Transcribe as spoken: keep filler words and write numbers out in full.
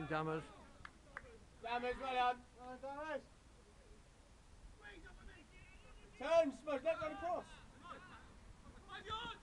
done, Dammers. Dammers, well done. Well done, Dammers. Turn, Smudge, let go across.